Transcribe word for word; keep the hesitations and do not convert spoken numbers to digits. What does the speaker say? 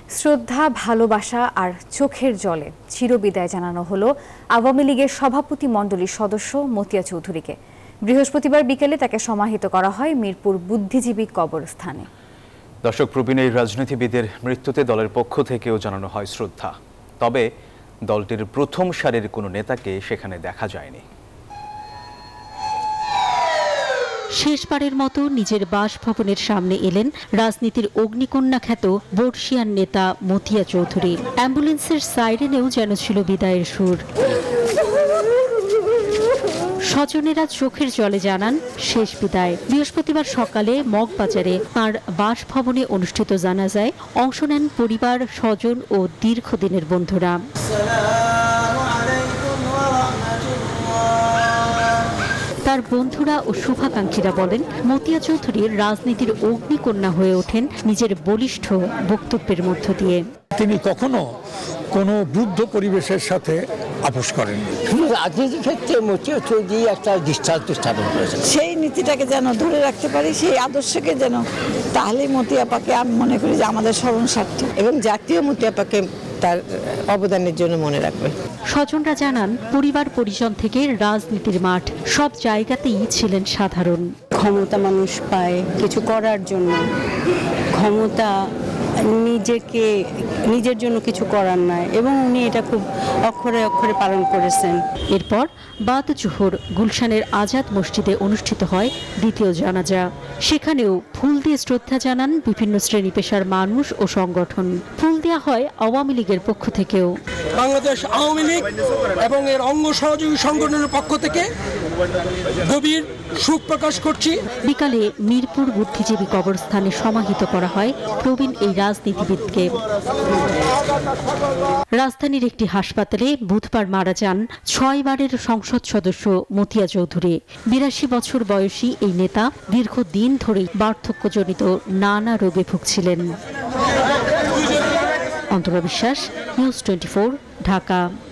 শ্রদ্ধা, ভালোবাসা আর চোখের জলে চিরবিদায় জানানো হলো আওয়ামী লীগের সভাপতি মণ্ডলীর সদস্য মতিয়া চৌধুরীকে। বৃহস্পতিবার বিকেলে তাকে সমাহিত করা হয় মিরপুর বুদ্ধিজীবী কবরস্থানে। দর্শক, প্রবীণ এই রাজনীতিবিদের মৃত্যুতে দলের পক্ষ থেকেও জানানো হয় শ্রদ্ধা। তবে দলটির প্রথম সারির কোনো নেতাকে সেখানে দেখা যায়নি। শেষবারের মতো নিজের বাসভবনের সামনে এলেন রাজনীতির অগ্নিকন্যা খ্যাত বর্ষিয়ান নেতা মতিয়া চৌধুরী। অ্যাম্বুলেন্সের সাইরেনেও যেন ছিল বিদায়ের সুর। স্বজনেরা চোখের জলে জানান শেষ বিদায়। বৃহস্পতিবার সকালে মগবাজারে তাঁর বাসভবনে অনুষ্ঠিত জানাজায় অংশ নেন পরিবার, স্বজন ও দীর্ঘদিনের বন্ধুরা। তার বন্ধুরা ও শুভাকাঙ্ক্ষীরা বলেন, মতিয়া চৌধুরীর রাজনীতির অগ্নিকন্যা হয়ে ওঠেন নিজের বলিষ্ঠ বক্তব্যের মধ্য দিয়ে। তিনি কখনো কোনো বৃদ্ধ পরিবেশের সাথে আপোষ করেননি। রাজনীতির ক্ষেত্রে মতিয়া চৌধুরী একটা দৃষ্টান্ত স্থাপন করেছেন। সেই নীতিটাকে যেন ধরে রাখতে পারি, সেই আদর্শকে যেন, তাহলে মতিয়াপাকে আমি মনে করি যে আমাদের স্মরণ সার্থক এবং জাতীয় মতিয়াপাকে তার অবদানের জন্য মনে রাখবে। স্বজনরা জানান, পরিবার পরিজন থেকে রাজনীতির মাঠ সব জায়গাতেই ছিলেন সাধারণ। ক্ষমতা মানুষ পায় কিছু করার জন্য, ক্ষমতা নিজেকে নিজের জন্য কিছু করার নয়, এবং উনি এটা খুব অক্ষরে অক্ষরে পালন করেছেন। এরপর বাদ জোহর গুলশানের আজাদ মসজিদে অনুষ্ঠিত হয় দ্বিতীয় জানাজা। সেখানেও ফুল দিয়ে শ্রদ্ধা জানান বিভিন্ন শ্রেণী পেশার মানুষ ও সংগঠন। ফুল দেওয়া হয় আওয়ামী লীগের পক্ষ থেকেও। বাংলাদেশ আওয়ামী লীগ এবং এর অঙ্গ সহযোগী সংগঠনের পক্ষ থেকে গভীর শোক প্রকাশ করছি। বিকালে মিরপুর বুদ্ধিজীবী কবরস্থানে সমাহিত করা হয় প্রবীণ এই রাজনীতিবিদকে। রাজধানীর একটি হাসপাতালে বুধবার মারা যান ছয়বারের সংসদ সদস্য মতিয়া চৌধুরী। বিরাশি বছর বয়সী এই নেতা দীর্ঘদিন ধরেই বার্ধক্যজনিত নানা রোগে ভুগছিলেন। অন্তরা বিশ্বাস, নিউজ টোয়েন্টি ফোর, ঢাকা।